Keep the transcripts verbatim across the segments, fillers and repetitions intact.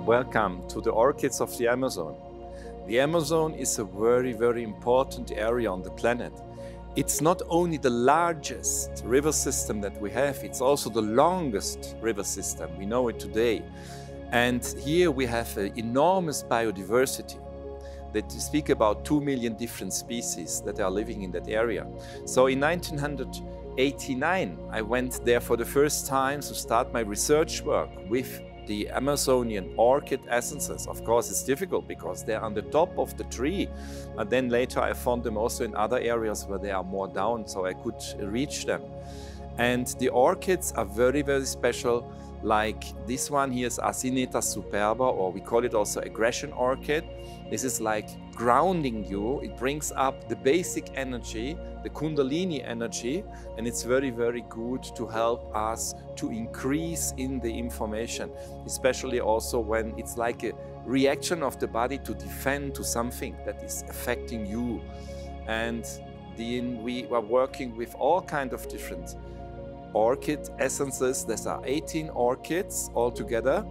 Welcome to the Orchids of the Amazon. The Amazon is a very, very important area on the planet. It's not only the largest river system that we have, it's also the longest river system. We know it today. And here we have an enormous biodiversity. That speak about two million different species that are living in that area. So in nineteen eighty-nine, I went there for the first time to start my research work with the Amazonian Orchid Essences. Of course, it's difficult because they're on the top of the tree. But then later I found them also in other areas where they are more down, so I could reach them. And the orchids are very, very special. Like this one here is Acineta superba, or we call it also aggression orchid. This is like grounding you. It brings up the basic energy, the Kundalini energy, and it's very, very good to help us to increase in the information, especially also when it's like a reaction of the body to defend to something that is affecting you. And then we are working with all kinds of different orchid essences. There are eighteen orchids altogether.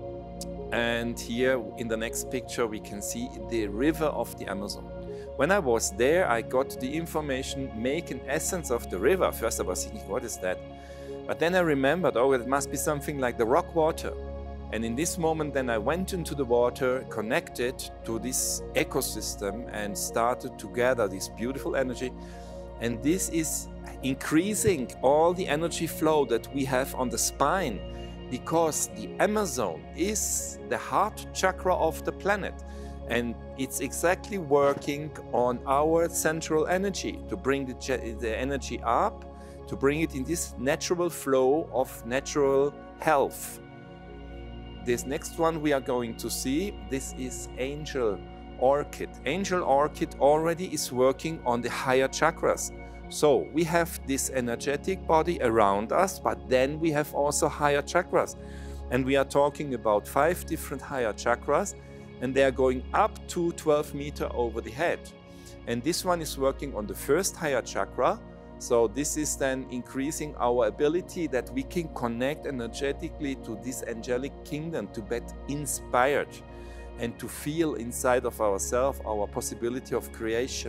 And here in the next picture we can see the river of the Amazon. When I was there, I got the information, make an essence of the river. First I was thinking, what is that? But then I remembered, oh, it must be something like the rock water. And in this moment then I went into the water, connected to this ecosystem and started to gather this beautiful energy. And this is increasing all the energy flow that we have on the spine, because the Amazon is the heart chakra of the planet, and it's exactly working on our central energy to bring the, the energy up, to bring it in this natural flow of natural health. This next one we are going to see, this is Angel Orchid. Angel Orchid already is working on the higher chakras. So we have this energetic body around us, but then we have also higher chakras. And we are talking about five different higher chakras, and they are going up to twelve meters over the head. And this one is working on the first higher chakra. So this is then increasing our ability that we can connect energetically to this angelic kingdom, to get inspired and to feel inside of ourselves our possibility of creation.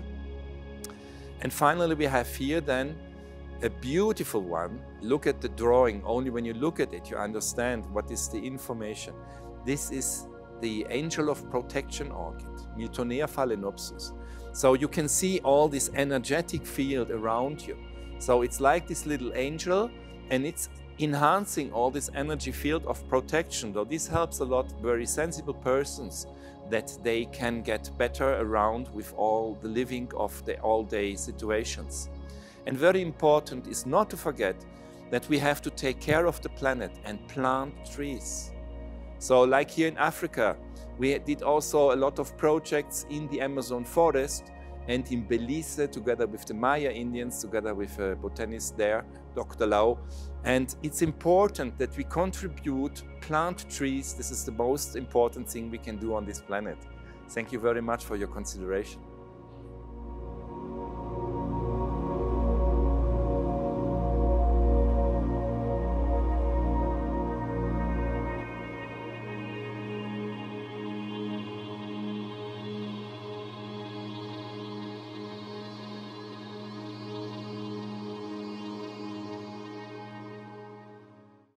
And finally, we have here then a beautiful one. Look at the drawing. Only when you look at it, you understand what is the information. This is the Angel of Protection Orchid, Miltonea phalaenopsis. So you can see all this energetic field around you. So it's like this little angel, and it's enhancing all this energy field of protection. Though this helps a lot very sensible persons, that they can get better around with all the living of the all-day situations. And very important is not to forget that we have to take care of the planet and plant trees. So like here in Africa, we did also a lot of projects in the Amazon forest and in Belize, together with the Maya Indians, together with a botanist there, Doctor Lau. And it's important that we contribute, plant trees. This is the most important thing we can do on this planet. Thank you very much for your consideration.